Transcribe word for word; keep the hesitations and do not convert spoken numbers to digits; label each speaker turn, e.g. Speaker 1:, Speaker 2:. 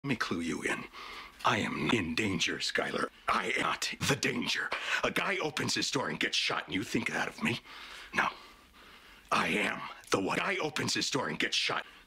Speaker 1: Let me clue you in. I am in danger, Skylar. I am not the danger. A guy opens his door and gets shot, and you think that of me? No. I am the one. A guy opens his door and gets shot.